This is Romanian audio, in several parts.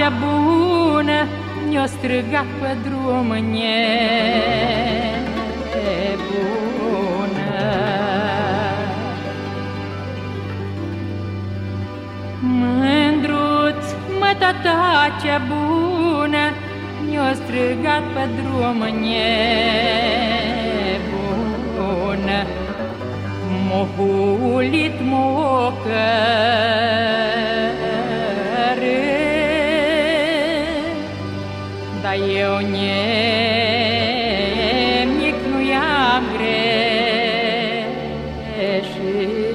mea bună ne-o strigat pe drum nebună. Mândruț, mă, tata cea bună, ne-o strigat pe drum nebună. M-o hulit, m-o dar eu nimic nu i-am greșit.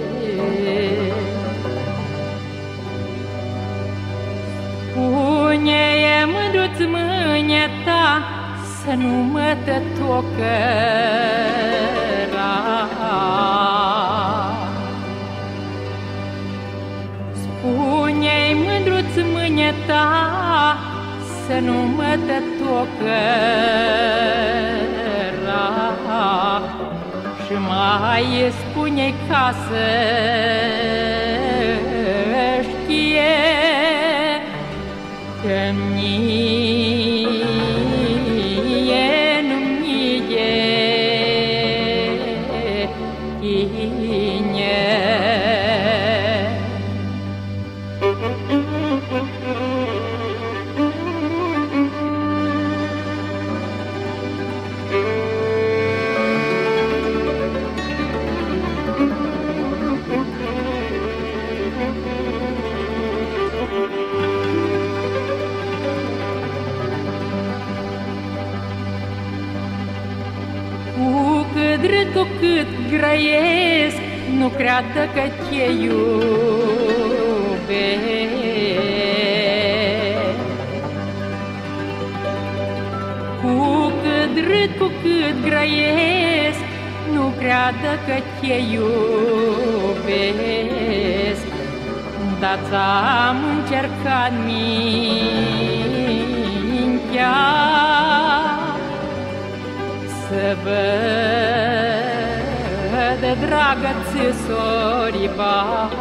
Spune-i, mândruț, mâine ta să nu mă tătocăra. Spune-i, mândruț, mâine ta să nu mă tătocăra. Și mai spune-i ca să știe că mie nu-mi e bine. Cu cât râd, cu cât grăiesc, nu creadă că te iubesc. Cu cât râd, cu cât grăiesc, nu creadă că te iubesc. Dar ți-am încercat mintea să văd, dragă-ți soriba,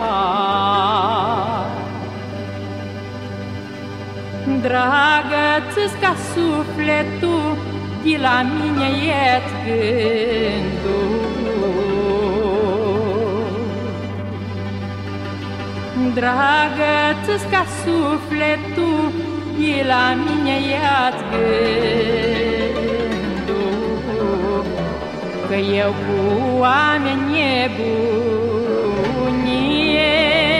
dragă-ți ca sufletul, de la mine e-ți gândul. Dragă-ți ca sufletul, de la mine e-ți gândul. Că eu cu oameni nebunie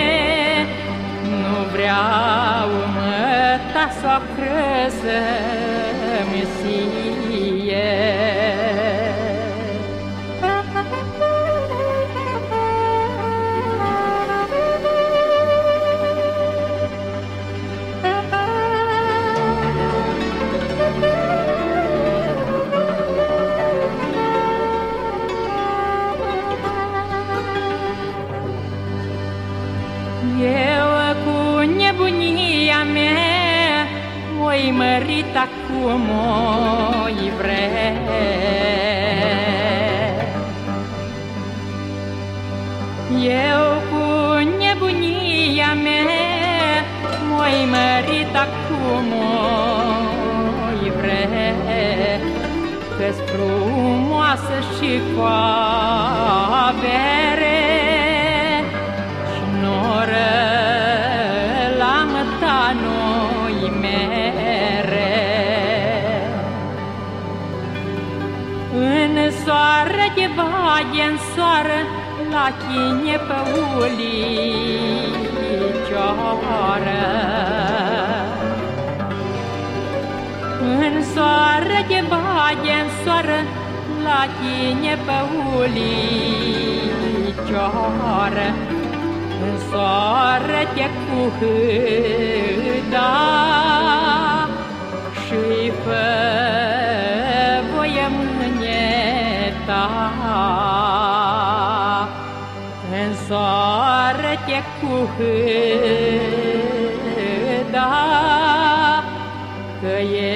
nu vreau, măta soacră, să-mi sie. Eu cu nebunia mea o-i mărit acum, o-i vrea. Eu cu nebunia mea o-i mărit acum, o-i vrea. Că-s frumoasă și cu avere, la măta noi mere. În soară de baghe, în soară, la chine pe ulicioară. În soară de baghe, în soară, la chine pe ulicioară. În soare-te cu hâda și-i fă voie mâneta. În soare-te cu hâda, că e